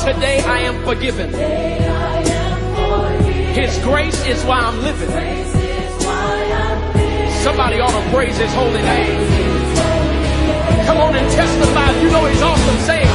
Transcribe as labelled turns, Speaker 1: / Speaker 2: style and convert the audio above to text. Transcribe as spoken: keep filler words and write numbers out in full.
Speaker 1: Today I am forgiven. His grace is why I'm living. Somebody ought to praise his holy name. Come on and testify. You know he's awesome. Say it.